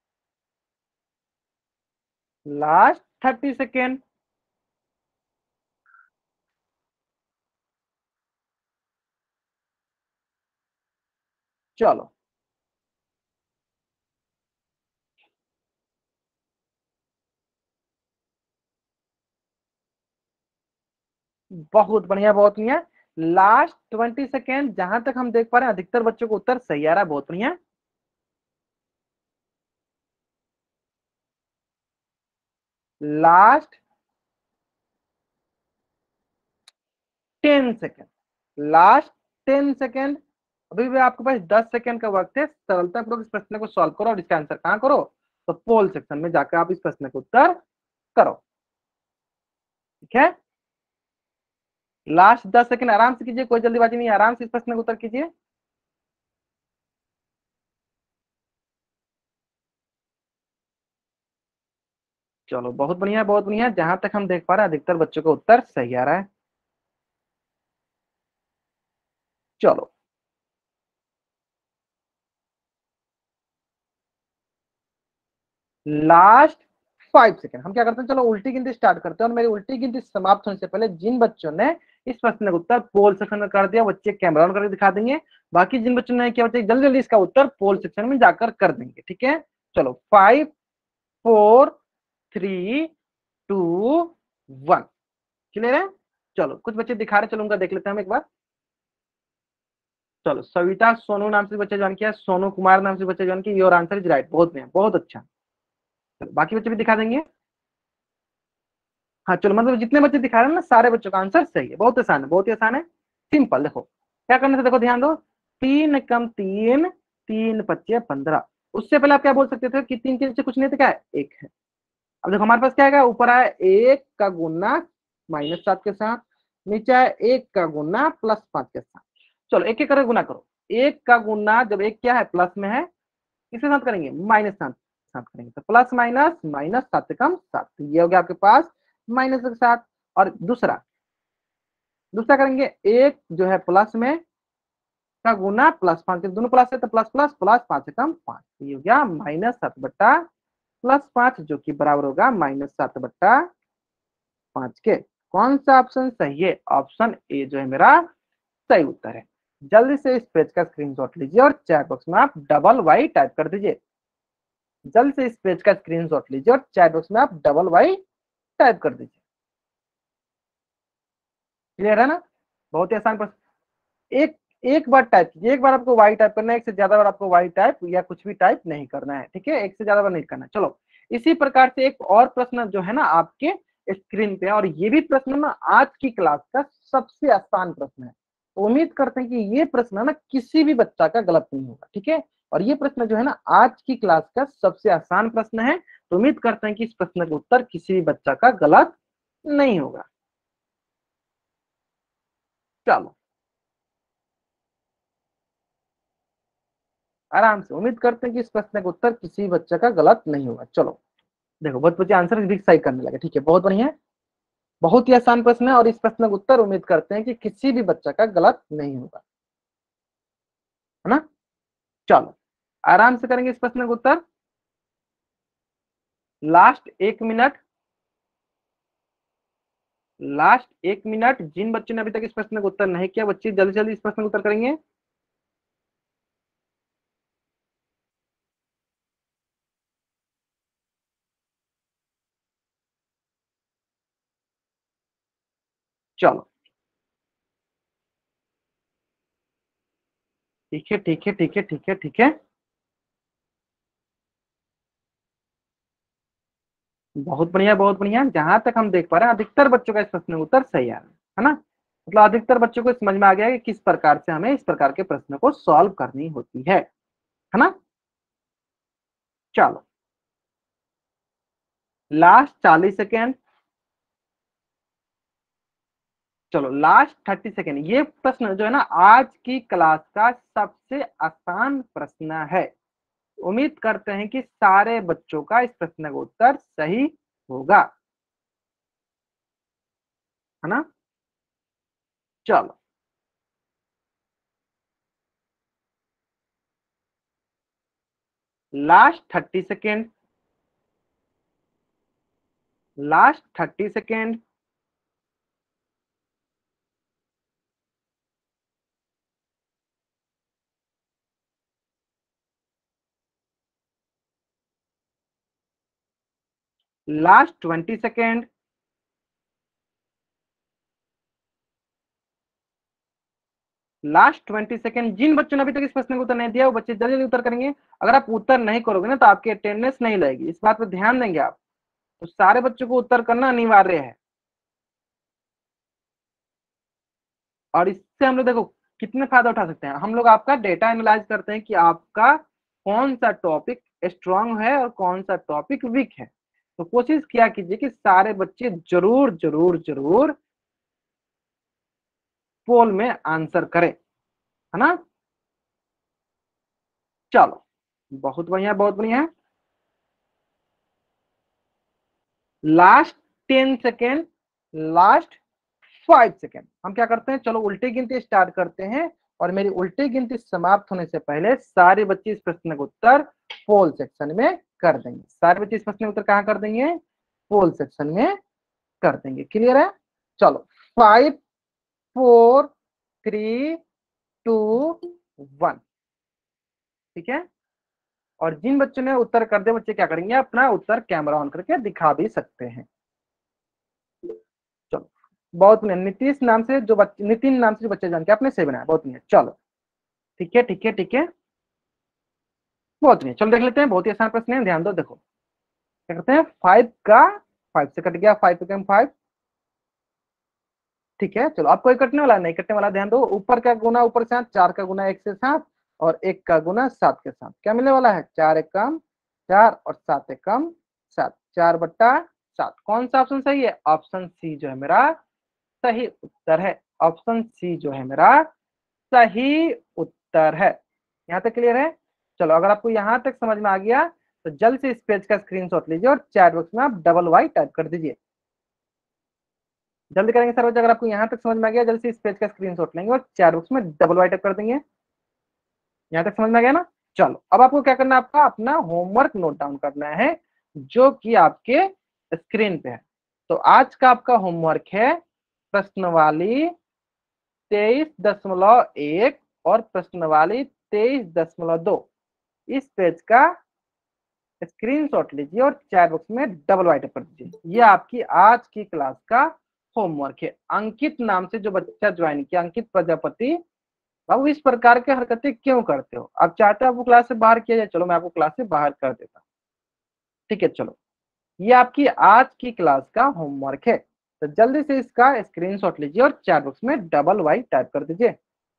last thirty second. चलो बहुत बढ़िया, बहुत बढ़िया। लास्ट ट्वेंटी सेकेंड, जहां तक हम देख पा रहे हैं अधिकतर बच्चों को उत्तर सही आ रहा है, बहुत बढ़िया। Last ten second, last ten second. अभी भी आपके पास दस सेकेंड का वक्त है, सरलता पूर्वक इस प्रश्न को सॉल्व करो और इसका आंसर कहां करो, तो पोल सेक्शन में जाकर आप इस प्रश्न का उत्तर करो। ठीक है, लास्ट दस सेकेंड आराम से कीजिए, कोई जल्दीबाजी नहीं, आराम से इस प्रश्न का उत्तर कीजिए। चलो बहुत बढ़िया, बहुत बढ़िया। जहां तक हम देख पा रहे हैं अधिकतर बच्चों का उत्तर सही आ रहा है। चलो लास्ट फाइव सेकेंड, हम क्या करते हैं, चलो उल्टी गिनती स्टार्ट करते हैं, और मेरी उल्टी गिनती समाप्त होने से पहले जिन बच्चों ने इस प्रश्न का उत्तर पोल सेक्शन में कर दिया बच्चे कैमरा ऑन करके दिखा देंगे, बाकी जिन बच्चों ने किया बच्चे जल्दी जल्दी इसका उत्तर पोल सेक्शन में जाकर कर देंगे। ठीक है, चलो five four three two one, clear है। चलो कुछ बच्चे दिखा रहे, चलो उनका देख लेते हैं हम एक बार। चलो सविता सोनू नाम से बच्चा ज्वाइन किया, सोनू कुमार नाम से बच्चा ज्वाइन किया, योर आंसर इज राइट, बहुत बढ़िया, बहुत अच्छा। चलो बाकी बच्चे भी दिखा देंगे। हाँ चलो, मतलब जितने बच्चे दिखा रहे हैं ना सारे बच्चों का आंसर सही है, बहुत आसान है, बहुत ही आसान है, सिंपल। देखो क्या करना था, देखो ध्यान दो, तीन कम तीन, तीन पच्चे पंद्रह। उससे पहले आप क्या बोल सकते थे कि तीन के नीचे कुछ नहीं था, क्या है, एक है। अब देखो हमारे पास क्या है, ऊपर आया एक का गुना माइनस सात के साथ, नीचे आया एक का गुना प्लस पांच के साथ। चलो एक एक करके गुना करो। एक का गुना जब एक क्या है प्लस में है, किसके साथ करेंगे, माइनस सात साथ करेंगे, तो प्लस माइनस माइनस सात से कम सात, तो ये हो गया आपके पास माइनस के साथ। और दूसरा, दूसरा करेंगे एक जो है प्लस में का गुना प्लस पांच, दोनों प्लस है तो प्लस प्लस प्लस पांच से कम पांच, तो ये हो गया माइनस सात बट्टा प्लस पांच, जो कि बराबर होगा माइनस सात बट्टा पांच के। कौन सा ऑप्शन सही है, ऑप्शन ए जो है मेरा सही उत्तर है। जल्दी से इस पेज का स्क्रीनशॉट लीजिए और चैट बॉक्स में आप डबल वाई टाइप कर दीजिए। जल्द से इस पेज का स्क्रीनशॉट लीजिए और चैट बॉक्स में आप डबल वाई टाइप कर दीजिए। क्लियर है ना, बहुत ही आसान प्रश्न। एक एक बार टाइप कीजिए, एक बार आपको वाई टाइप करना है, एक से ज्यादा बार आपको वाई टाइप या कुछ भी टाइप नहीं करना है। ठीक है, एक से ज्यादा बार नहीं करना है। चलो इसी प्रकार से एक और प्रश्न जो है ना आपके स्क्रीन पे, और ये भी प्रश्न ना आज की क्लास का सबसे आसान प्रश्न है। तो उम्मीद करते हैं कि ये प्रश्न ना किसी भी बच्चा का गलत नहीं होगा। ठीक है, और ये प्रश्न जो है ना आज की क्लास का सबसे आसान प्रश्न है, तो उम्मीद करते हैं कि इस प्रश्न का उत्तर किसी भी बच्चा का गलत नहीं होगा। चलो आराम से, उम्मीद करते हैं कि इस प्रश्न का उत्तर किसी बच्चे का गलत नहीं होगा। चलो देखो बहुत बच्चे आंसर भी सही करने लगे, ठीक है, बहुत बढ़िया है। बहुत ही आसान प्रश्न है और इस प्रश्न का उत्तर उम्मीद करते हैं कि किसी भी बच्चा का गलत नहीं होगा, है ना। चलो आराम से करेंगे इस प्रश्न का उत्तर। लास्ट एक मिनट, लास्ट एक मिनट। जिन बच्चों ने अभी तक इस प्रश्न का उत्तर नहीं किया बच्चे जल्दी जल्दी इस प्रश्न का उत्तर करेंगे। चलो ठीक है, ठीक है, ठीक है, ठीक है, ठीक है, बहुत बढ़िया, बहुत बढ़िया। जहां तक हम देख पा रहे हैं अधिकतर बच्चों का इस प्रश्न का उत्तर सही आ रहा है है ना। मतलब अधिकतर बच्चों को समझ में आ गया कि किस प्रकार से हमें इस प्रकार के प्रश्न को सॉल्व करनी होती है है ना। चलो लास्ट चालीस सेकेंड, चलो लास्ट थर्टी सेकेंड। ये प्रश्न जो है ना आज की क्लास का सबसे आसान प्रश्न है। उम्मीद करते हैं कि सारे बच्चों का इस प्रश्न का उत्तर सही होगा, है ना। चलो last thirty second, last thirty second. Last twenty second. Last twenty second. जिन बच्चों ने अभी तक इस प्रश्न का उत्तर नहीं दिया वो बच्चे जल्दी जल्दी उत्तर करेंगे। अगर आप उत्तर नहीं करोगे ना तो आपकी अटेंडेंस नहीं लगेगी, इस बात पर ध्यान देंगे आप। तो सारे बच्चों को उत्तर करना अनिवार्य है। और इससे हम लोग देखो कितने फायदा उठा सकते हैं। हम लोग आपका डेटा एनालाइज करते हैं कि आपका कौन सा टॉपिक स्ट्रांग है और कौन सा टॉपिक वीक है। तो कोशिश किया कीजिए कि सारे बच्चे जरूर जरूर जरूर पोल में आंसर करें, है ना। चलो बहुत बढ़िया बहुत बढ़िया। Last ten second, last five second. हम क्या करते हैं, चलो उल्टी गिनती स्टार्ट करते हैं और मेरी उल्टी गिनती समाप्त होने से पहले सारे बच्चे इस प्रश्न का उत्तर पोल सेक्शन में कर देंगे। सारे बच्चे इस प्रश्न का उत्तर कहां कर देंगे, पोल सेक्शन में कर देंगे। क्लियर है। चलो five four three two one, ठीक है। और जिन बच्चों ने उत्तर कर दिया बच्चे क्या करेंगे, अपना उत्तर कैमरा ऑन करके दिखा भी सकते हैं। चलो बहुत बढ़िया। नीतीश नाम से जो बच्चे, नितिन नाम से जो बच्चे जान के आपने सही बनाया, बहुत बढ़िया। चलो ठीक है ठीक है ठीक है, बहुत बढ़िया। चलो देख लेते हैं, बहुत ही आसान प्रश्न है, ध्यान दो। देखो क्या करते हैं, फाइव का फाइव से कट गया, फाइव पे फाइव, ठीक है। चलो अब कोई कटने वाला नहीं कटने वाला, ध्यान दो। ऊपर का गुना ऊपर के साथ, चार का गुना एक से सात और एक का गुना सात के साथ क्या मिलने वाला है, चार एक कम चार और सात एक कम सात, चार बट्टा सात। कौन सा ऑप्शन सही है, ऑप्शन सी जो है मेरा सही उत्तर है। ऑप्शन सी जो है मेरा सही उत्तर है। यहाँ तक क्लियर है। चलो अगर आपको यहाँ तक समझ में आ गया तो जल्द से इस पेज का स्क्रीनशॉट लीजिए और चैट बॉक्स में आप डबल वाई टाइप कर दीजिए। जल्दी करेंगे सर, अगर आपको यहाँ तक समझ में आ गया जल्द से इस पेज का स्क्रीनशॉट लेंगे और चैट बॉक्स में डबल वाई टाइप कर देंगे। यहाँ तक समझ में आ गया ना। चलो अब आपको क्या करना है, आपका अपना होमवर्क नोट डाउन करना है जो कि आपके स्क्रीन पे है। तो आज का आपका होमवर्क है प्रश्नवाली तेईस दशमलव एक और प्रश्नवाली तेईस दशमलव दो। इस पेज का स्क्रीनशॉट लीजिए और चैट बॉक्स में डबल वाइट कर दीजिए। ये आपकी आज की क्लास का होमवर्क है। अंकित नाम से जो बच्चा ज्वाइन किया, अंकित प्रजापति, बाबू इस प्रकार के हरकतें क्यों करते हो, आप चाहते हो आपको क्लास से बाहर किया जाए, चलो मैं आपको क्लास से बाहर कर देता हूँ, ठीक है। चलो ये आपकी आज की क्लास का होमवर्क है, तो जल्दी से इसका स्क्रीनशॉट लीजिए और चैट बॉक्स में डबल वाई टाइप कर दीजिए।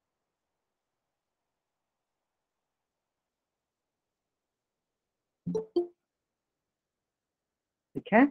ठीक है।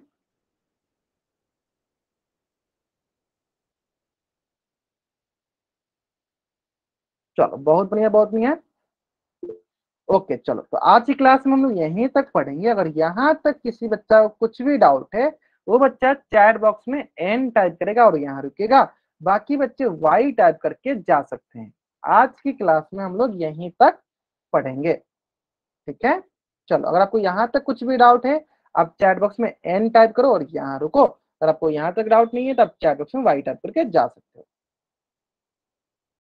चलो बहुत बढ़िया बहुत बढ़िया। ओके चलो, तो आज की क्लास में हम लोग यहीं तक पढ़ेंगे। अगर यहाँ तक किसी बच्चा को कुछ भी डाउट है वो बच्चा चैट बॉक्स में एन टाइप करेगा और यहाँ रुकेगा, बाकी बच्चे वाई टाइप करके जा सकते हैं। आज की क्लास में हम लोग यहीं तक पढ़ेंगे, ठीक है। चलो अगर आपको यहाँ तक कुछ भी डाउट है आप चैट बॉक्स में एन टाइप करो और यहाँ रुको। अगर आपको यहाँ तक डाउट नहीं है तो आप चैट बॉक्स में वाई टाइप करके जा सकते हो।